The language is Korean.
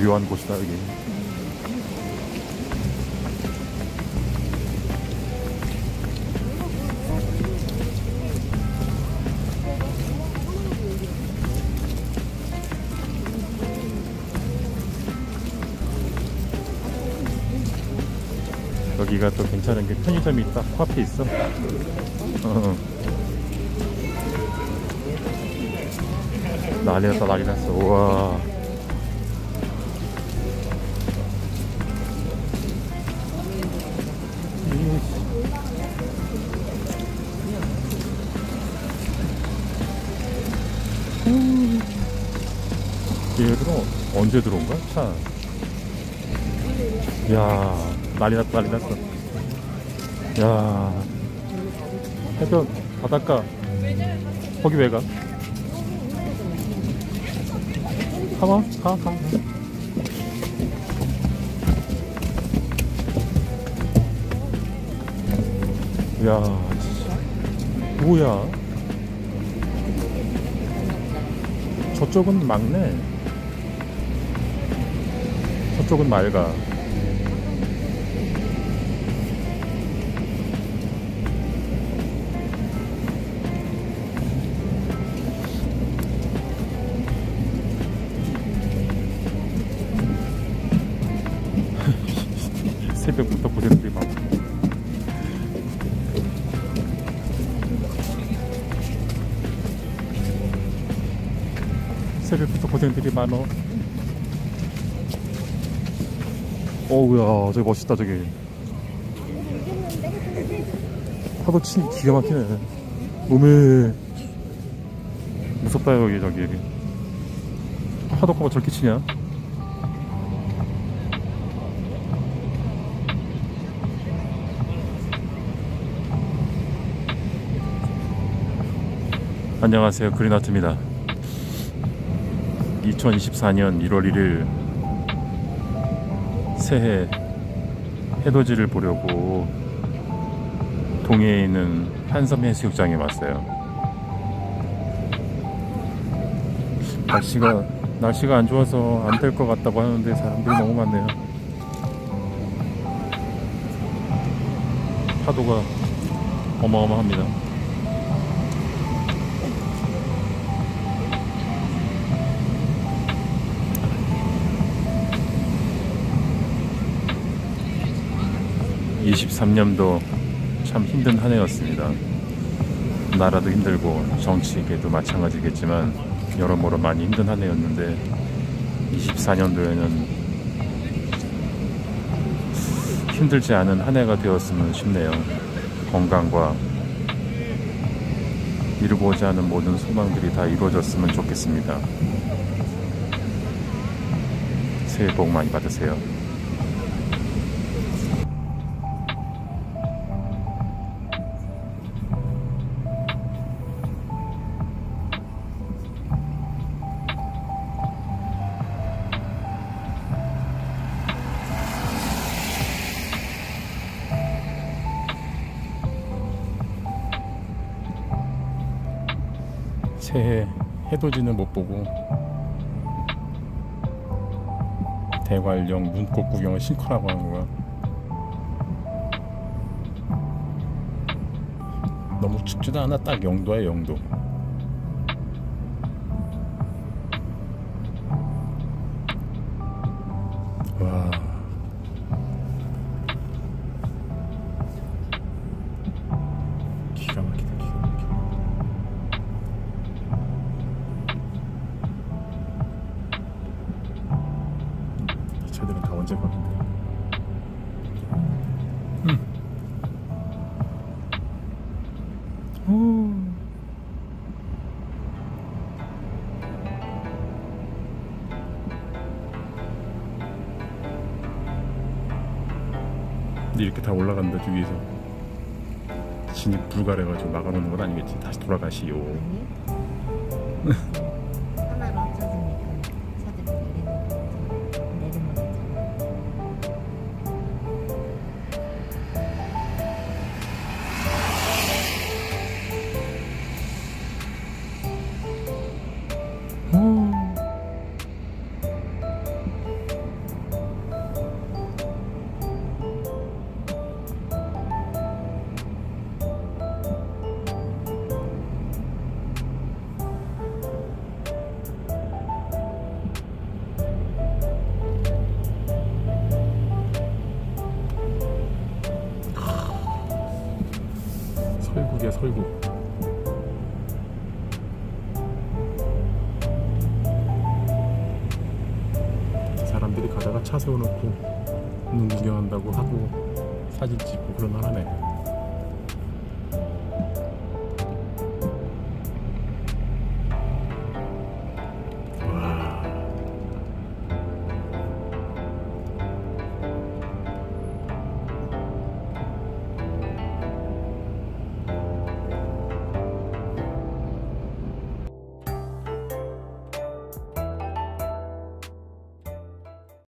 묘한 곳이다 여기. 여기가 또 괜찮은 게 편의점이 딱 코앞에 있어. 난리 났다 난리 났어. 우와. 얘들은 언제 들어온 거야? 차. 이야, 난리 났다, 난리 났어. 이야, 해변, 바닷가. 거기 왜 가? 가봐, 가. 이야, 뭐야? 저쪽은 막네. 저쪽은 맑아. 새벽부터 고생들이 많아. 새벽부터 고생들이 많어. 어우야, 저기 멋있다 저기. 파도 치 기가 막히네. 오메 무섭다 여기 저기. 파도가 저렇게 치냐? 안녕하세요, 그린아트입니다. 2024년 1월 1일 새해 해돋이를 보려고 동해에 있는 한섬 해수욕장에 왔어요. 날씨가 안 좋아서 안 될 것 같다고 하는데 사람들이 너무 많네요. 파도가 어마어마합니다. (2023년도) 참 힘든 한 해였습니다. 나라도 힘들고 정치계도 마찬가지겠지만 여러모로 많이 힘든 한 해였는데 24년도에는 힘들지 않은 한 해가 되었으면 싶네요. 건강과 이루고자 하는 모든 소망들이 다 이루어졌으면 좋겠습니다. 새해 복 많이 받으세요. 새해 해돋이는 못 보고 대관령 눈꽃 구경을 신고라고 하는 거야. 너무 춥지도 않아. 딱 영도야 영도. 와, 기가 막히다 기가 막혀. 이 차들은 다 언제 가는데. 근데 이렇게 다 올라간다. 위에서 진입 불가해가지고 막아놓는 건 아니겠지. 다시 돌아가시오. 하나로 합쳐지니까 차들이 내리는 거지. 설국이야, 설국. 사람들이 가다가 차 세워놓고 눈 구경한다고 하고 사진 찍고 그럴만하네.